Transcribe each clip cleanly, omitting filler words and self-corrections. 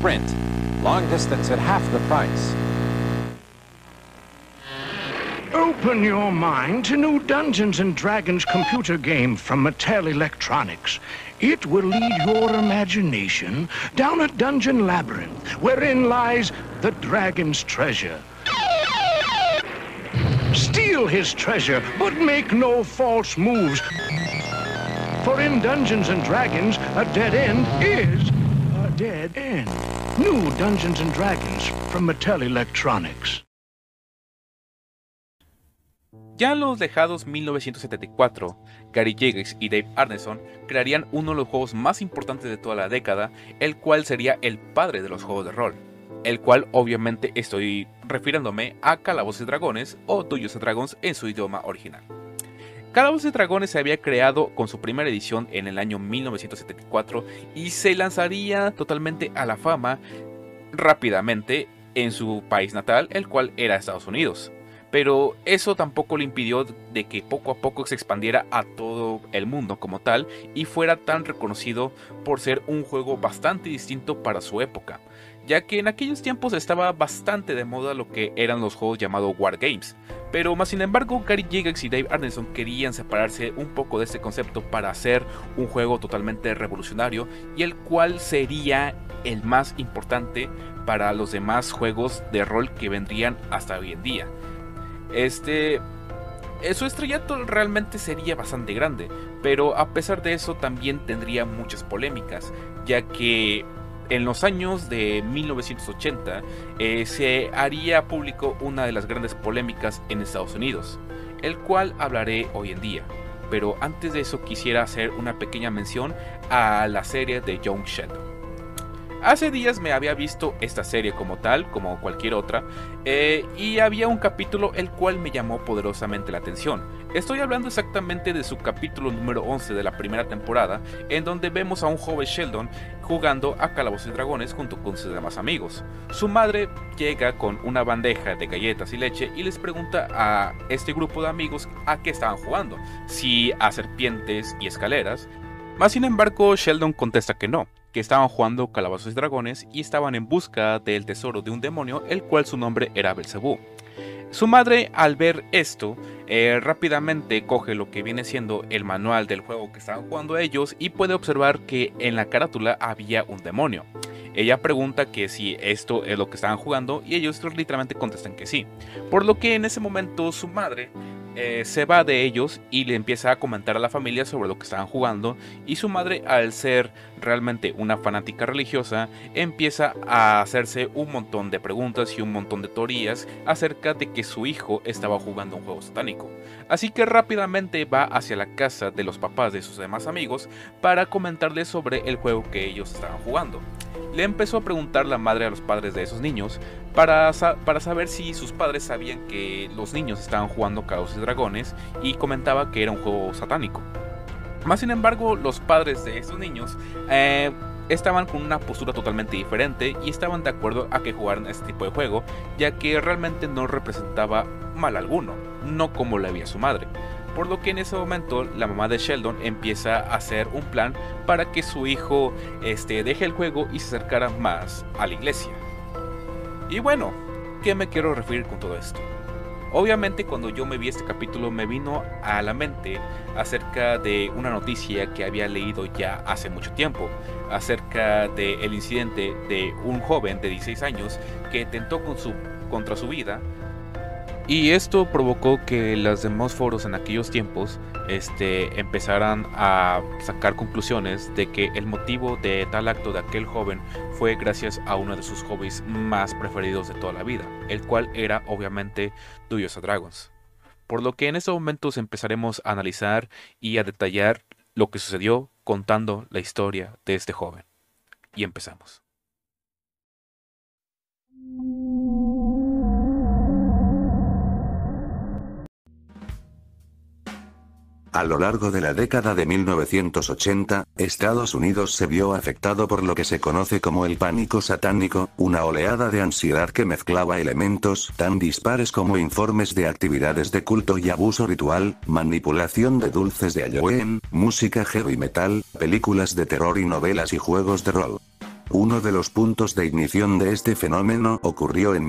Sprint. Long distance at half the price. Open your mind to new Dungeons & Dragons computer game from Mattel Electronics. It will lead your imagination down a dungeon labyrinth wherein lies the dragon's treasure. Steal his treasure, but make no false moves. For in Dungeons & Dragons, a dead end is a dead end. New Dungeons & Dragons from Mattel Electronics. Ya en los lejados 1974, Gary Gygax y Dave Arneson crearían uno de los juegos más importantes de toda la década, el cual sería el padre de los juegos de rol, el cual obviamente estoy refiriéndome a Calabozos y Dragones o Dungeons & Dragons en su idioma original. Calabozos y Dragones se había creado con su primera edición en el año 1974 y se lanzaría totalmente a la fama rápidamente en su país natal, el cual era Estados Unidos. Pero eso tampoco le impidió de que poco a poco se expandiera a todo el mundo como tal y fuera tan reconocido por ser un juego bastante distinto para su época, ya que en aquellos tiempos estaba bastante de moda lo que eran los juegos llamados Wargames. Pero más sin embargo, Gary Gygax y Dave Arneson querían separarse un poco de este concepto para hacer un juego totalmente revolucionario y el cual sería el más importante para los demás juegos de rol que vendrían hasta hoy en día. Su estrellato realmente sería bastante grande, pero a pesar de eso también tendría muchas polémicas, ya que en los años de 1980 se haría público una de las grandes polémicas en Estados Unidos, el cual hablaré hoy en día. Pero antes de eso quisiera hacer una pequeña mención a la serie de Young Sheldon. Hace días me había visto esta serie como tal, como cualquier otra, y había un capítulo el cual me llamó poderosamente la atención. Estoy hablando exactamente de su capítulo número 11 de la primera temporada, en donde vemos a un joven Sheldon jugando a Calabozos y Dragones junto con sus demás amigos. Su madre llega con una bandeja de galletas y leche y les pregunta a este grupo de amigos a qué estaban jugando, si a serpientes y escaleras. Mas sin embargo, Sheldon contesta que no, que estaban jugando Calabozos y Dragones y estaban en busca del tesoro de un demonio, el cual su nombre era Belzebú. Su madre, al ver esto, rápidamente coge lo que viene siendo el manual del juego que estaban jugando ellos y puede observar que en la carátula había un demonio. Ella pregunta que si esto es lo que estaban jugando y ellos literalmente contestan que sí, por lo que en ese momento su madre se va de ellos y le empieza a comentar a la familia sobre lo que estaban jugando, y su madre, al ser realmente una fanática religiosa, empieza a hacerse un montón de preguntas y un montón de teorías acerca de que su hijo estaba jugando un juego satánico. Así que rápidamente va hacia la casa de los papás de sus demás amigos para comentarles sobre el juego que ellos estaban jugando. Le empezó a preguntar la madre a los padres de esos niños para saber si sus padres sabían que los niños estaban jugando Calabozos y Dragones, y comentaba que era un juego satánico. Más sin embargo, los padres de estos niños estaban con una postura totalmente diferente y estaban de acuerdo a que jugaran este tipo de juego, ya que realmente no representaba mal alguno, no como lo veía su madre. Por lo que en ese momento la mamá de Sheldon empieza a hacer un plan para que su hijo deje el juego y se acercara más a la iglesia. Y bueno, ¿qué me quiero referir con todo esto? Obviamente cuando yo me vi este capítulo me vino a la mente acerca de una noticia que había leído ya hace mucho tiempo, acerca del incidente de un joven de 16 años que tentó contra su vida. Y esto provocó que los demás foros en aquellos tiempos empezaran a sacar conclusiones de que el motivo de tal acto de aquel joven fue gracias a uno de sus hobbies más preferidos de toda la vida, el cual era obviamente Dungeons & Dragons. Por lo que en estos momentos empezaremos a analizar y a detallar lo que sucedió contando la historia de este joven. Y empezamos. A lo largo de la década de 1980, Estados Unidos se vio afectado por lo que se conoce como el pánico satánico, una oleada de ansiedad que mezclaba elementos tan dispares como informes de actividades de culto y abuso ritual, manipulación de dulces de Halloween, música heavy metal, películas de terror y novelas y juegos de rol. Uno de los puntos de ignición de este fenómeno ocurrió en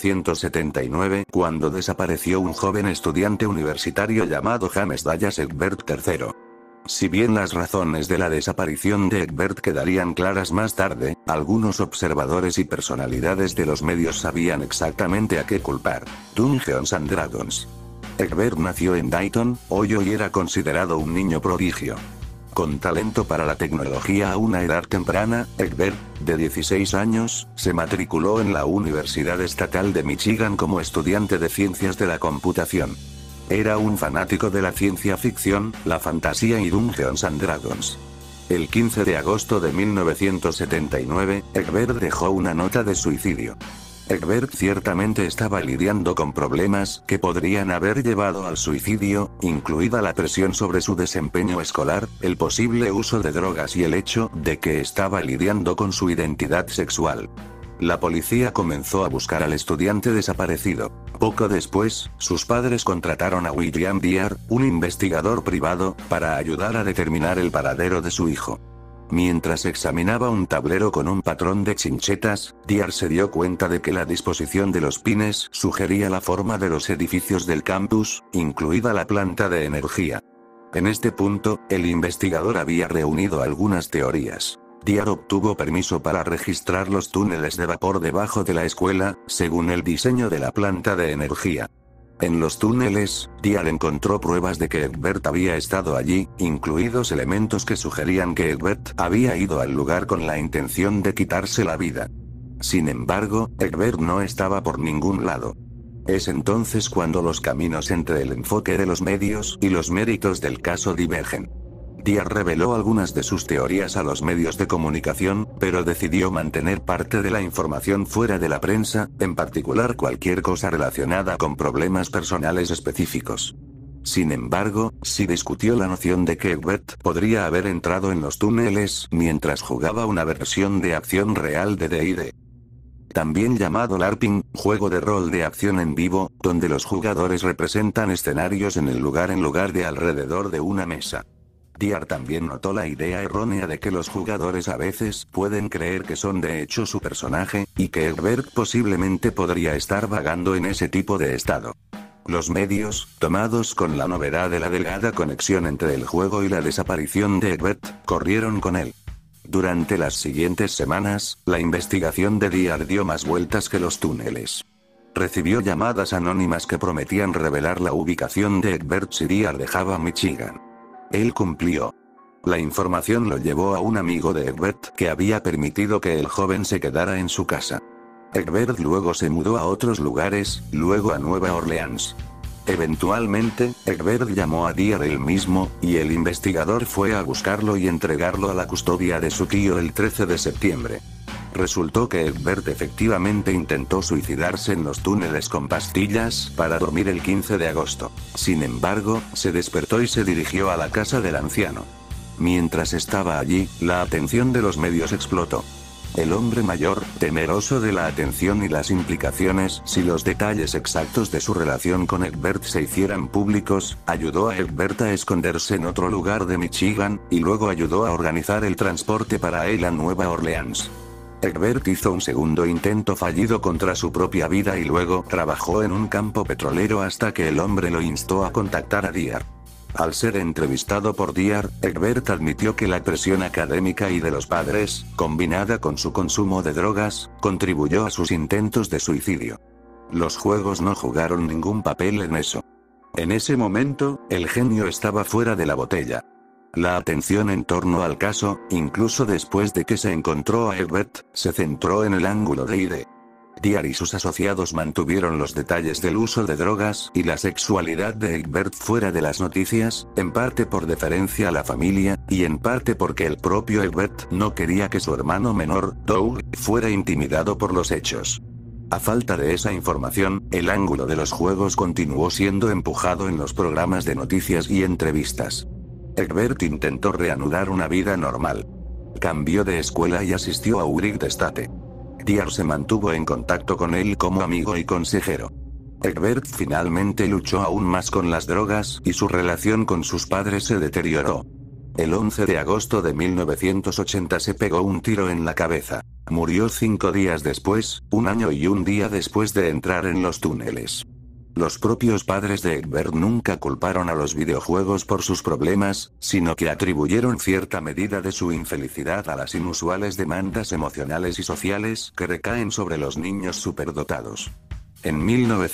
1979, cuando desapareció un joven estudiante universitario llamado James Dallas Egbert III. Si bien las razones de la desaparición de Egbert quedarían claras más tarde, algunos observadores y personalidades de los medios sabían exactamente a qué culpar: Dungeons and Dragons. Egbert nació en Dayton, Ohio y era considerado un niño prodigio. Con talento para la tecnología a una edad temprana, Egbert, de 16 años, se matriculó en la Universidad Estatal de Michigan como estudiante de Ciencias de la Computación. Era un fanático de la ciencia ficción, la fantasía y Dungeons and Dragons. El 15 de agosto de 1979, Egbert dejó una nota de suicidio. Egbert ciertamente estaba lidiando con problemas que podrían haber llevado al suicidio, incluida la presión sobre su desempeño escolar, el posible uso de drogas y el hecho de que estaba lidiando con su identidad sexual. La policía comenzó a buscar al estudiante desaparecido. Poco después, sus padres contrataron a William Dyer, un investigador privado, para ayudar a determinar el paradero de su hijo. Mientras examinaba un tablero con un patrón de chinchetas, Dyer se dio cuenta de que la disposición de los pines sugería la forma de los edificios del campus, incluida la planta de energía. En este punto, el investigador había reunido algunas teorías. Dyer obtuvo permiso para registrar los túneles de vapor debajo de la escuela, según el diseño de la planta de energía. En los túneles, Dyer encontró pruebas de que Egbert había estado allí, incluidos elementos que sugerían que Egbert había ido al lugar con la intención de quitarse la vida. Sin embargo, Egbert no estaba por ningún lado. Es entonces cuando los caminos entre el enfoque de los medios y los méritos del caso divergen. Dyer reveló algunas de sus teorías a los medios de comunicación, pero decidió mantener parte de la información fuera de la prensa, en particular cualquier cosa relacionada con problemas personales específicos. Sin embargo, sí discutió la noción de que Egbert podría haber entrado en los túneles mientras jugaba una versión de acción real de D&D. También llamado LARPing, juego de rol de acción en vivo, donde los jugadores representan escenarios en lugar de alrededor de una mesa. Dyer también notó la idea errónea de que los jugadores a veces pueden creer que son de hecho su personaje, y que Egbert posiblemente podría estar vagando en ese tipo de estado. Los medios, tomados con la novedad de la delgada conexión entre el juego y la desaparición de Egbert, corrieron con él. Durante las siguientes semanas, la investigación de Dyer dio más vueltas que los túneles. Recibió llamadas anónimas que prometían revelar la ubicación de Egbert si Dyer dejaba Michigan. Él cumplió. La información lo llevó a un amigo de Egbert que había permitido que el joven se quedara en su casa. Egbert luego se mudó a otros lugares, luego a Nueva Orleans. Eventualmente, Egbert llamó a Dyer él mismo, y el investigador fue a buscarlo y entregarlo a la custodia de su tío el 13 de septiembre. Resultó que Egbert efectivamente intentó suicidarse en los túneles con pastillas para dormir el 15 de agosto. Sin embargo, se despertó y se dirigió a la casa del anciano. Mientras estaba allí, la atención de los medios explotó. El hombre mayor, temeroso de la atención y las implicaciones si los detalles exactos de su relación con Egbert se hicieran públicos, ayudó a Egbert a esconderse en otro lugar de Michigan, y luego ayudó a organizar el transporte para él a Nueva Orleans. Egbert hizo un segundo intento fallido contra su propia vida y luego trabajó en un campo petrolero hasta que el hombre lo instó a contactar a Dyer. Al ser entrevistado por Dyer, Egbert admitió que la presión académica y de los padres, combinada con su consumo de drogas, contribuyó a sus intentos de suicidio. Los juegos no jugaron ningún papel en eso. En ese momento, el genio estaba fuera de la botella. La atención en torno al caso, incluso después de que se encontró a Egbert, se centró en el ángulo de D&D. Dyer y sus asociados mantuvieron los detalles del uso de drogas y la sexualidad de Egbert fuera de las noticias, en parte por deferencia a la familia, y en parte porque el propio Egbert no quería que su hermano menor, Doug, fuera intimidado por los hechos. A falta de esa información, el ángulo de los juegos continuó siendo empujado en los programas de noticias y entrevistas. Egbert intentó reanudar una vida normal. Cambió de escuela y asistió a Wright State. Dyer se mantuvo en contacto con él como amigo y consejero. Egbert finalmente luchó aún más con las drogas y su relación con sus padres se deterioró. El 11 de agosto de 1980 se pegó un tiro en la cabeza. Murió 5 días después, 1 año y 1 día después de entrar en los túneles. Los propios padres de Egbert nunca culparon a los videojuegos por sus problemas, sino que atribuyeron cierta medida de su infelicidad a las inusuales demandas emocionales y sociales que recaen sobre los niños superdotados. En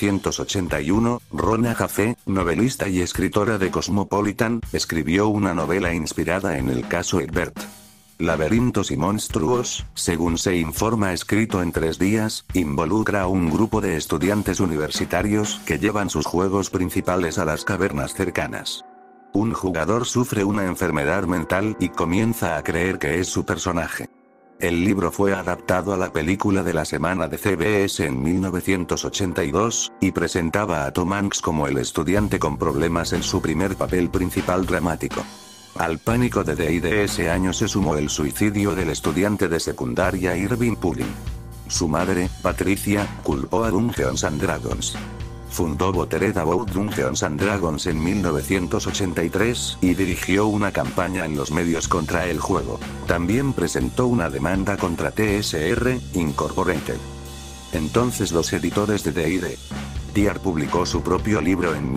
1981, Rona Jaffe, novelista y escritora de Cosmopolitan, escribió una novela inspirada en el caso Egbert. Laberintos y monstruos, según se informa escrito en 3 días, involucra a un grupo de estudiantes universitarios que llevan sus juegos principales a las cavernas cercanas. Un jugador sufre una enfermedad mental y comienza a creer que es su personaje. El libro fue adaptado a la película de la semana de CBS en 1982, y presentaba a Tom Hanks como el estudiante con problemas en su primer papel principal dramático. Al pánico de D&D ese año se sumó el suicidio del estudiante de secundaria Irving Pulling. Su madre, Patricia, culpó a Dungeons and Dragons. Fundó Bothered About Dungeons and Dragons en 1983, y dirigió una campaña en los medios contra el juego. También presentó una demanda contra TSR, Incorporated. Entonces los editores de D&D Tier publicó su propio libro en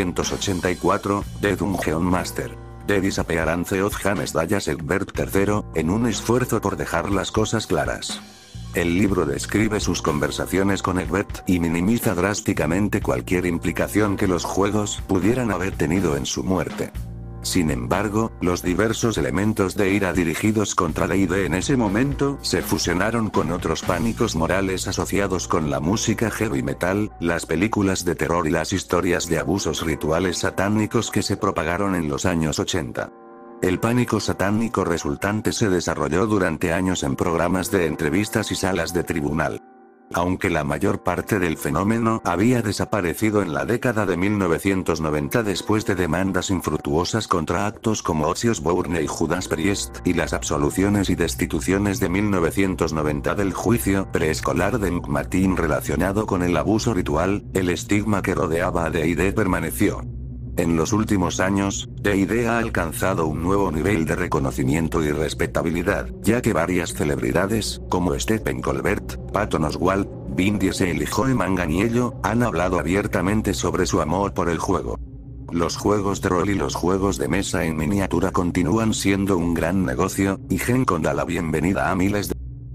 1984, The Dungeon Master. The Disappearance of James Dallas Egbert III, en un esfuerzo por dejar las cosas claras. El libro describe sus conversaciones con Egbert y minimiza drásticamente cualquier implicación que los juegos pudieran haber tenido en su muerte. Sin embargo, los diversos elementos de ira dirigidos contra D&D en ese momento se fusionaron con otros pánicos morales asociados con la música heavy metal, las películas de terror y las historias de abusos rituales satánicos que se propagaron en los años 80. El pánico satánico resultante se desarrolló durante años en programas de entrevistas y salas de tribunal. Aunque la mayor parte del fenómeno había desaparecido en la década de 1990 después de demandas infructuosas contra actos como Ozzy Osbourne y Judas Priest, y las absoluciones y destituciones de 1990 del juicio preescolar de McMartin relacionado con el abuso ritual, el estigma que rodeaba a D&D permaneció. En los últimos años, D&D ha alcanzado un nuevo nivel de reconocimiento y respetabilidad, ya que varias celebridades, como Stephen Colbert, Patton Oswalt, Vin Diesel y Joe Manganiello, han hablado abiertamente sobre su amor por el juego. Los juegos de rol y los juegos de mesa en miniatura continúan siendo un gran negocio, y Gen Con da la bienvenida a miles de...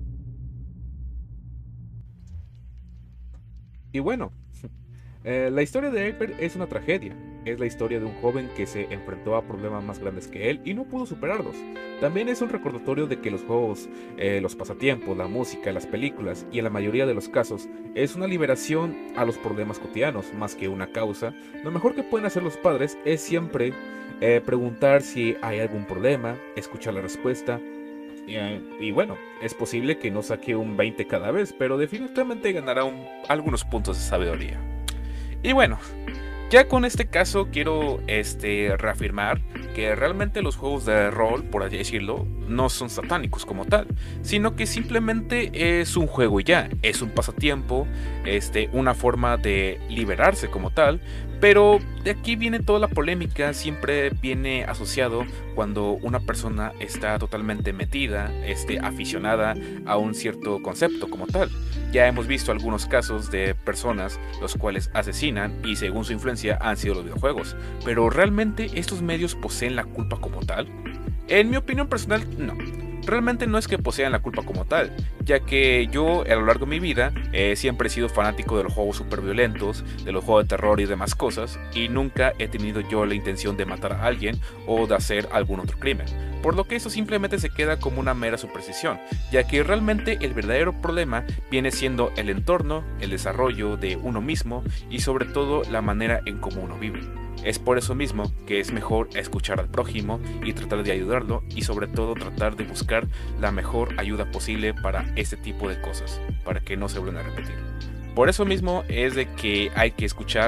Y bueno, la historia de Egbert es una tragedia. Es la historia de un joven que se enfrentó a problemas más grandes que él y no pudo superarlos. También es un recordatorio de que los juegos, los pasatiempos, la música, las películas y en la mayoría de los casos es una liberación a los problemas cotidianos más que una causa. Lo mejor que pueden hacer los padres es siempre preguntar si hay algún problema, escuchar la respuesta. Y bueno, es posible que no saque un 20 cada vez, pero definitivamente ganará algunos puntos de sabiduría. Y bueno, ya con este caso quiero reafirmar que realmente los juegos de rol, por así decirlo, no son satánicos como tal, sino que simplemente es un juego y ya, es un pasatiempo, una forma de liberarse como tal. Pero de aquí viene toda la polémica, siempre viene asociado cuando una persona está totalmente metida, aficionada a un cierto concepto como tal. Ya hemos visto algunos casos de personas los cuales asesinan y según su influencia han sido los videojuegos. Pero ¿realmente estos medios poseen la culpa como tal? En mi opinión personal, no. Realmente no es que posean la culpa como tal, ya que yo a lo largo de mi vida siempre he sido fanático de los juegos super violentos, de los juegos de terror y demás cosas, y nunca he tenido yo la intención de matar a alguien o de hacer algún otro crimen, por lo que eso simplemente se queda como una mera superstición, ya que realmente el verdadero problema viene siendo el entorno, el desarrollo de uno mismo y sobre todo la manera en cómo uno vive. Es por eso mismo que es mejor escuchar al prójimo y tratar de ayudarlo y sobre todo tratar de buscar la mejor ayuda posible para este tipo de cosas, para que no se vuelvan a repetir. Por eso mismo es de que hay que escuchar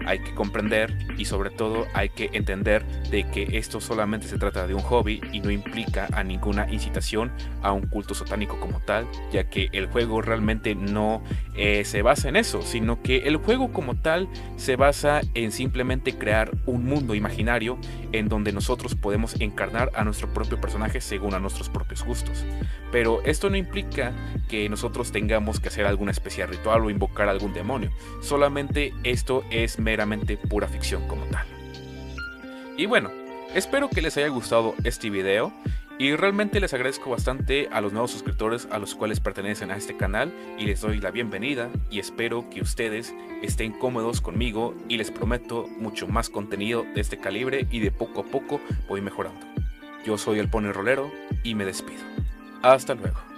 hay que comprender y sobre todo hay que entender de que esto solamente se trata de un hobby y no implica a ninguna incitación a un culto satánico como tal, ya que el juego realmente no se basa en eso, sino que el juego como tal se basa en simplemente crear un mundo imaginario en donde nosotros podemos encarnar a nuestro propio personaje según a nuestros propios gustos. Pero esto no implica que nosotros tengamos que hacer alguna especie de ritual o invocar a algún demonio, solamente esto es meramente pura ficción como tal. Y bueno, espero que les haya gustado este video y realmente les agradezco bastante a los nuevos suscriptores a los cuales pertenecen a este canal y les doy la bienvenida y espero que ustedes estén cómodos conmigo y les prometo mucho más contenido de este calibre y de poco a poco voy mejorando. Yo soy el Pony Rolero y me despido. Hasta luego.